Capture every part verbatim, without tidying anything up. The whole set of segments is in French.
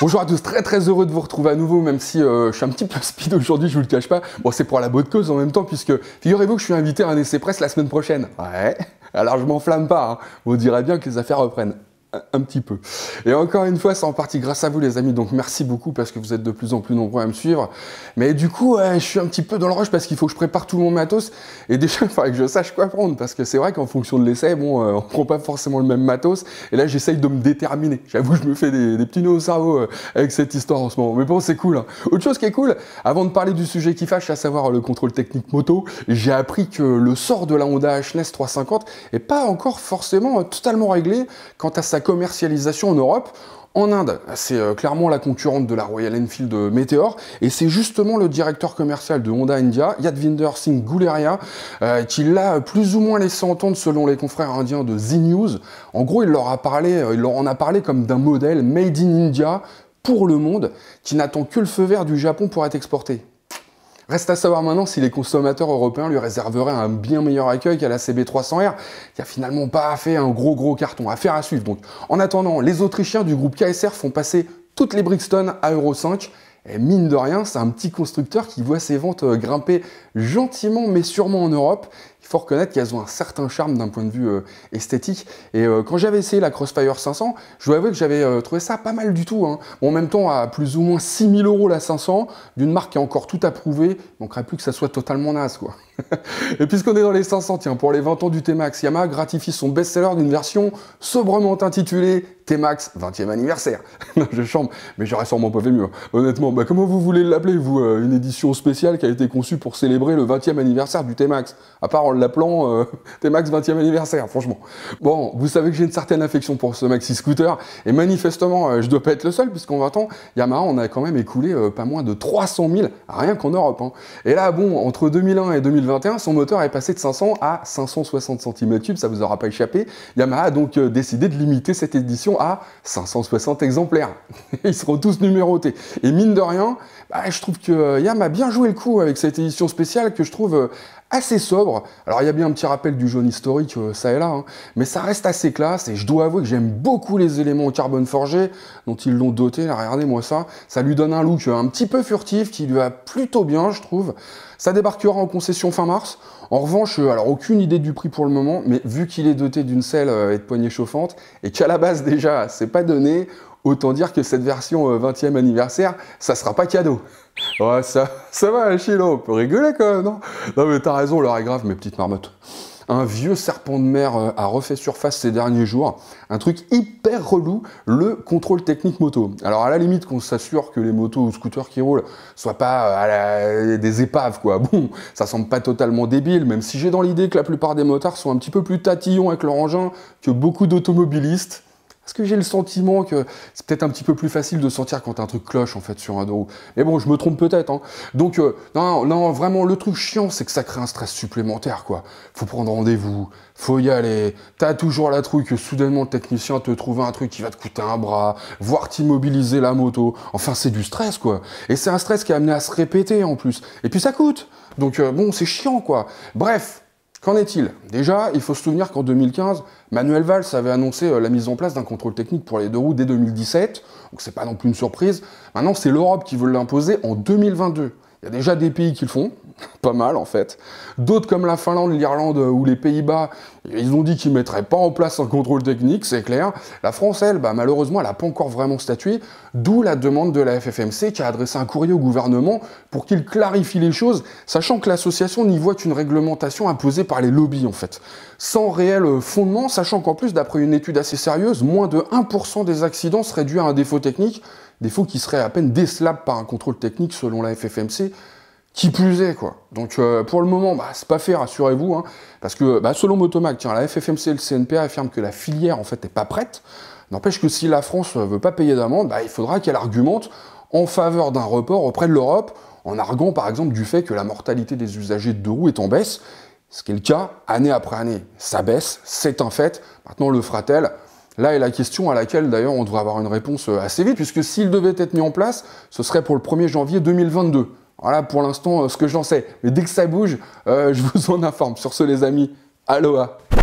Bonjour à tous, très très heureux de vous retrouver à nouveau, même si euh, je suis un petit peu speed aujourd'hui, je vous le cache pas. Bon, c'est pour la bonne cause en même temps, puisque figurez-vous que je suis invité à un essai presse la semaine prochaine. Ouais, alors je m'enflamme pas, hein. Vous direz bien que les affaires reprennent. Un petit peu. Et encore une fois, c'est en partie grâce à vous les amis, donc merci beaucoup parce que vous êtes de plus en plus nombreux à me suivre. Mais du coup, ouais, je suis un petit peu dans le rush parce qu'il faut que je prépare tout mon matos et déjà, il faudrait que je sache quoi prendre parce que c'est vrai qu'en fonction de l'essai, bon, euh, on prend pas forcément le même matos et là, j'essaye de me déterminer. J'avoue, je me fais des, des petits nœuds au cerveau euh, avec cette histoire en ce moment. Mais bon, c'est cool. Hein. Autre chose qui est cool, avant de parler du sujet qui fâche, à savoir le contrôle technique moto, j'ai appris que le sort de la Honda H N E S trois cent cinquante est pas encore forcément euh, totalement réglé quant à sa commercialisation en Europe. En Inde, c'est euh, clairement la concurrente de la Royal Enfield de Meteor, et c'est justement le directeur commercial de Honda India, Yadvinder Singh Guleria, euh, qui l'a plus ou moins laissé entendre selon les confrères indiens de Z News. En gros, il leur a parlé, euh, il leur en a parlé comme d'un modèle made in India pour le monde, qui n'attend que le feu vert du Japon pour être exporté. Reste à savoir maintenant si les consommateurs européens lui réserveraient un bien meilleur accueil qu'à la C B trois cents R, qui a finalement pas fait un gros gros carton. Affaire à suivre. Donc, en attendant, les Autrichiens du groupe K S R font passer toutes les Brixton à Euro cinq. Et mine de rien, c'est un petit constructeur qui voit ses ventes grimper gentiment mais sûrement en Europe. Il faut reconnaître qu'elles ont un certain charme d'un point de vue euh, esthétique. Et euh, quand j'avais essayé la Crossfire cinq cents, je dois avouer que j'avais euh, trouvé ça pas mal du tout. Hein. Bon, en même temps, à plus ou moins six mille euros la cinq cents, d'une marque qui a encore tout approuvé, il manquerait plus que ça soit totalement naze, quoi. Et puisqu'on est dans les cinq cents, tiens, pour les vingt ans du T-Max, Yamaha gratifie son best-seller d'une version sobrement intitulée T-Max vingtième anniversaire. Non, je chante, mais j'aurais sûrement pas fait mieux. Honnêtement, bah, comment vous voulez l'appeler, vous, euh, une édition spéciale qui a été conçue pour célébrer le vingtième anniversaire du T-Max, à part en l'appelant euh, T-Max vingtième anniversaire, franchement. Bon, vous savez que j'ai une certaine affection pour ce maxi scooter, et manifestement, euh, je dois pas être le seul, puisqu'en vingt ans, Yamaha, on a quand même écoulé euh, pas moins de trois cent mille, rien qu'en Europe. Hein. Et là, bon, entre deux mille un et deux mille vingt et un, son moteur est passé de cinq cents à cinq cent soixante centimètres cubes, ça vous aura pas échappé. Yamaha a donc euh, décidé de limiter cette édition à cinq cent soixante exemplaires. Ils seront tous numérotés. Et mine de rien, bah, je trouve que euh, Yamaha a bien joué le coup avec cette édition spéciale que je trouve euh, assez sobre. Alors il y a bien un petit rappel du jaune historique, euh, ça et là, hein, mais ça reste assez classe et je dois avouer que j'aime beaucoup les éléments en carbone forgé dont ils l'ont doté. Là, regardez-moi ça. Ça lui donne un look un petit peu furtif qui lui va plutôt bien, je trouve. Ça débarquera en concession fin mars. En revanche, euh, alors aucune idée du prix pour le moment, mais vu qu'il est doté d'une selle euh, et de poignées chauffantes et qu'à la base déjà c'est pas donné, autant dire que cette version euh, vingtième anniversaire, ça sera pas cadeau. Ouais, ça, ça va, Achille, on peut rigoler quand même, non? Non, mais t'as raison, l'heure est grave, mes petites marmottes. Un vieux serpent de mer euh, a refait surface ces derniers jours. Un truc hyper relou, le contrôle technique moto. Alors, à la limite, qu'on s'assure que les motos ou scooters qui roulent soient pas euh, à la... des épaves, quoi. Bon, ça semble pas totalement débile, même si j'ai dans l'idée que la plupart des motards sont un petit peu plus tatillons avec leur engin que beaucoup d'automobilistes. Parce que j'ai le sentiment que c'est peut-être un petit peu plus facile de sentir quand un truc cloche en fait sur un deux roues. Mais bon, je me trompe peut-être. Hein. Donc, euh, non, non, vraiment, le truc chiant, c'est que ça crée un stress supplémentaire, quoi. Faut prendre rendez-vous, faut y aller. T'as toujours la trouille que soudainement le technicien te trouve un truc qui va te coûter un bras, voire t'immobiliser la moto. Enfin, c'est du stress, quoi. Et c'est un stress qui est amené à se répéter en plus. Et puis ça coûte. Donc, euh, bon, c'est chiant, quoi. Bref. Qu'en est-il? Déjà, il faut se souvenir qu'en deux mille quinze, Manuel Valls avait annoncé la mise en place d'un contrôle technique pour les deux roues dès deux mille dix-sept, donc c'est pas non plus une surprise. Maintenant, c'est l'Europe qui veut l'imposer en deux mille vingt-deux. Il y a déjà des pays qui le font, pas mal en fait. D'autres comme la Finlande, l'Irlande ou les Pays-Bas, ils ont dit qu'ils ne mettraient pas en place un contrôle technique, c'est clair. La France, elle, bah, malheureusement, elle n'a pas encore vraiment statué, d'où la demande de la F F M C qui a adressé un courrier au gouvernement pour qu'il clarifie les choses, sachant que l'association n'y voit qu'une réglementation imposée par les lobbies en fait. Sans réel fondement, sachant qu'en plus, d'après une étude assez sérieuse, moins de un pour cent des accidents seraient dus à un défaut technique, défaut qui serait à peine décelable par un contrôle technique selon la F F M C, qui plus est, quoi. Donc, euh, pour le moment, bah, c'est pas fait, rassurez-vous, hein, parce que, bah, selon Motomac, tiens, la F F M C et le C N P A affirment que la filière, en fait, n'est pas prête. N'empêche que si la France veut pas payer d'amende, bah, il faudra qu'elle argumente en faveur d'un report auprès de l'Europe, en arguant, par exemple, du fait que la mortalité des usagers de deux roues est en baisse, ce qui est le cas, année après année. Ça baisse, c'est un fait. Maintenant, le fera-t-elle? Là est la question à laquelle, d'ailleurs, on devrait avoir une réponse assez vite, puisque s'il devait être mis en place, ce serait pour le premier janvier deux mille vingt-deux. Voilà pour l'instant ce que j'en sais. Mais dès que ça bouge, euh, je vous en informe. Sur ce, les amis, aloha!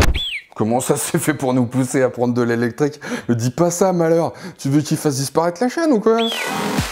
Comment ça s'est fait pour nous pousser à prendre de l'électrique? Me dis pas ça, malheur. Tu veux qu'il fasse disparaître la chaîne ou quoi?